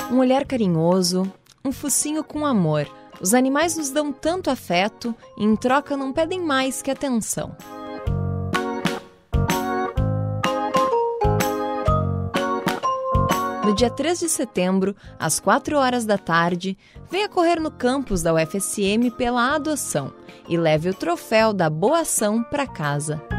Um olhar carinhoso, um focinho com amor. Os animais nos dão tanto afeto e em troca não pedem mais que atenção. No dia 3 de setembro, às 4 horas da tarde, venha correr no campus da UFSM pela adoção e leve o troféu da boa ação para casa.